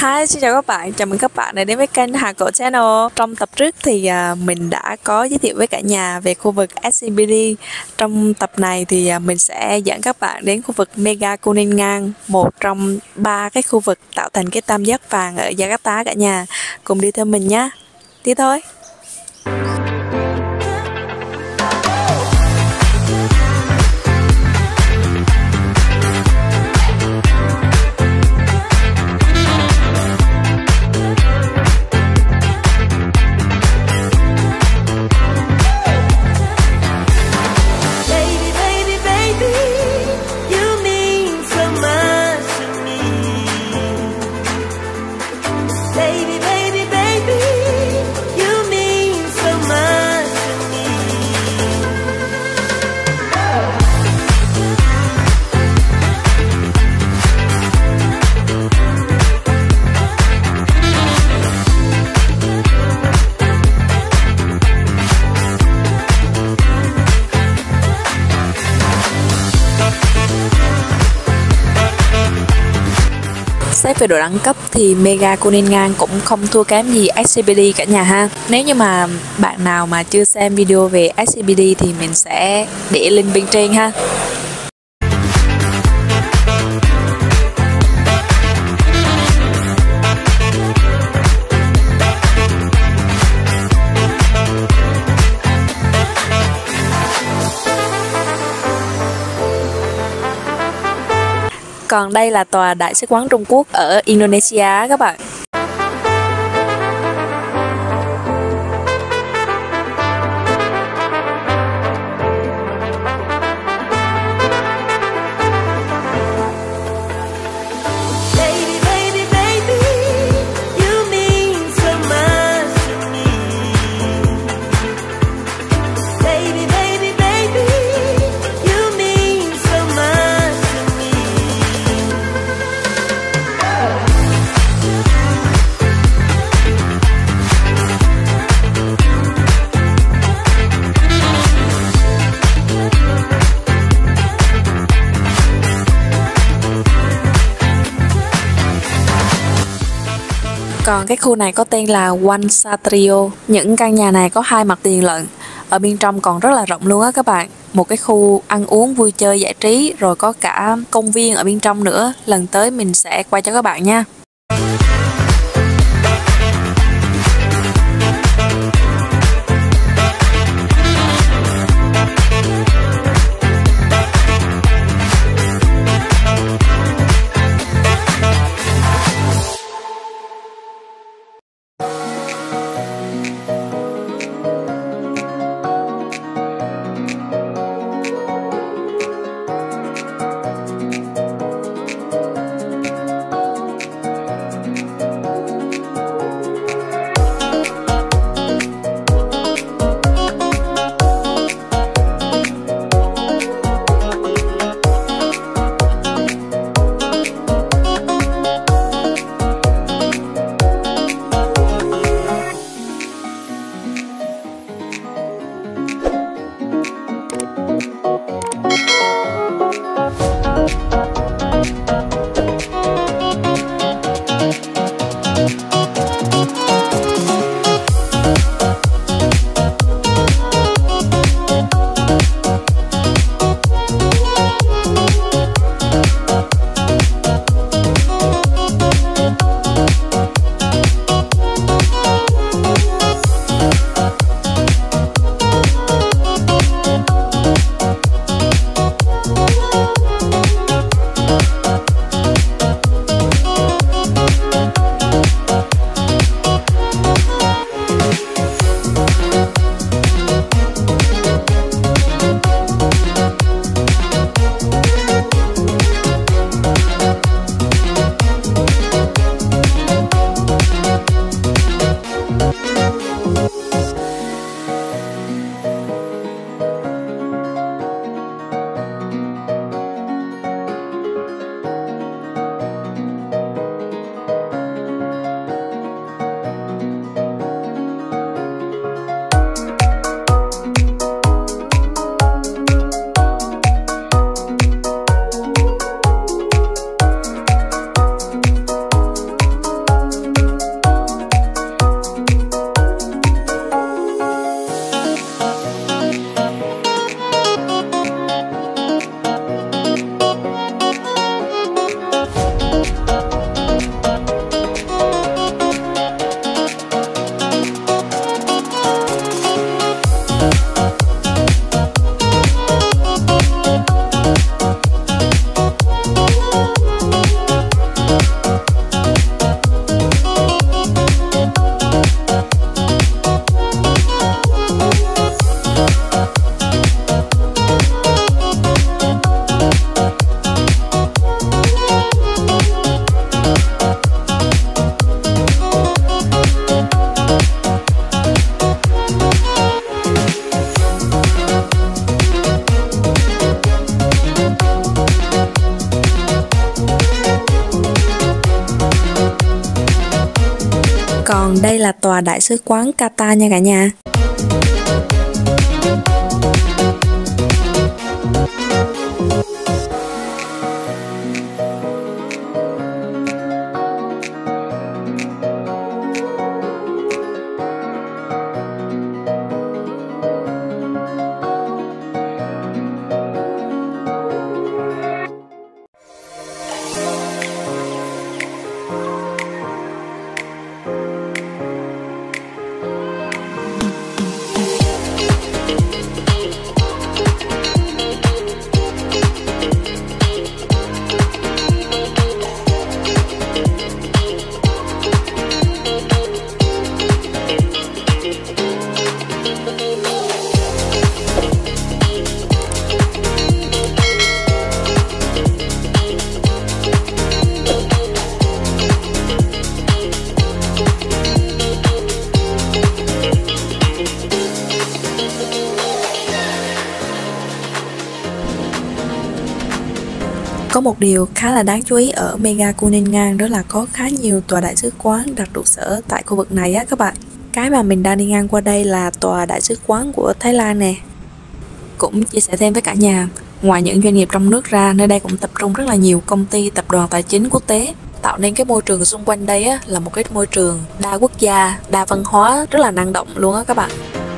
Hi, xin chào các bạn, chào mừng các bạn đã đến với kênh Hà Cổ Channel. Trong tập trước thì mình đã có giới thiệu với cả nhà về khu vực SCBD. Trong tập này thì mình sẽ dẫn các bạn đến khu vực Mega Kuningan, một trong 3 cái khu vực tạo thành cái tam giác vàng ở Jakarta cả nhà. Cùng đi theo mình nhé. Đi thôi. Xét về độ đẳng cấp thì Mega Kuningan cũng không thua kém gì SCBD cả nhà ha. Nếu như mà bạn nào mà chưa xem video về SCBD thì mình sẽ để link bên trên ha. Còn đây là tòa Đại sứ quán Trung Quốc ở Indonesia các bạn. Còn cái khu này có tên là One Satrio. Những căn nhà này có 2 mặt tiền lận. Ở bên trong còn rất là rộng luôn á các bạn. Một cái khu ăn uống vui chơi giải trí, rồi có cả công viên ở bên trong nữa. Lần tới mình sẽ quay cho các bạn nha. Còn đây là tòa đại sứ quán Qatar nha cả nhà. Có một điều khá là đáng chú ý ở Mega Kunming đó là có khá nhiều tòa đại sứ quán đặt trụ sở tại khu vực này á các bạn. Cái mà mình đang đi ngang qua đây là tòa đại sứ quán của Thái Lan nè. Cũng chia sẻ thêm với cả nhà, ngoài những doanh nghiệp trong nước ra, nơi đây cũng tập trung rất là nhiều công ty, tập đoàn tài chính quốc tế, tạo nên cái môi trường xung quanh đây á, là một cái môi trường đa quốc gia, đa văn hóa, rất là năng động luôn á các bạn.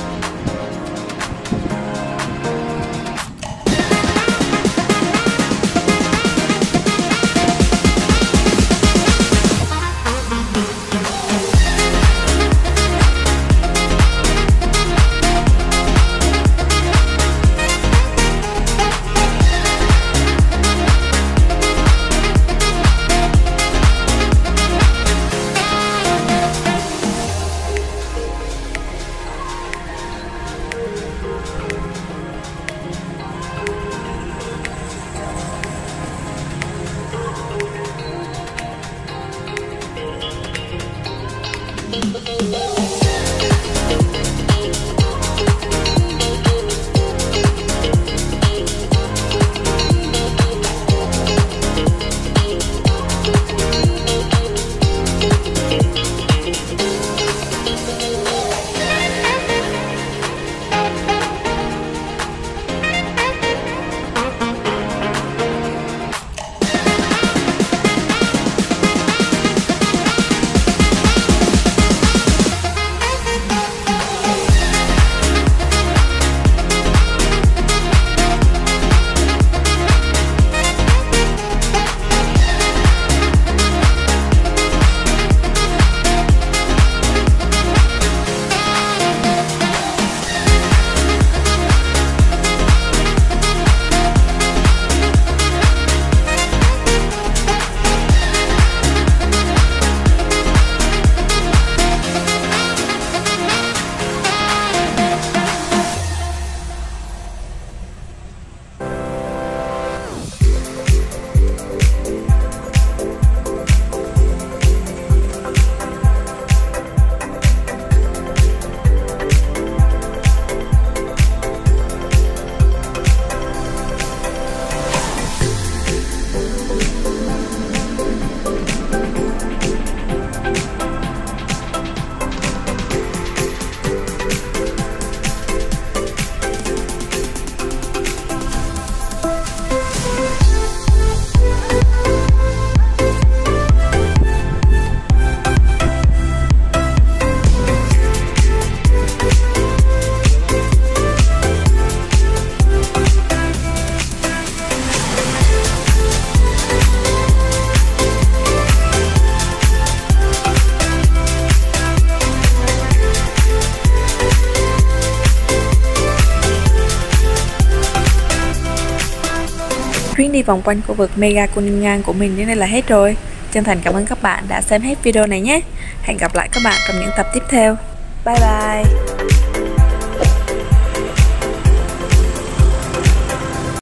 Chuyến đi vòng quanh khu vực Mega Kunming của mình đến đây là hết rồi. Chân thành cảm ơn các bạn đã xem hết video này nhé. Hẹn gặp lại các bạn trong những tập tiếp theo. Bye bye.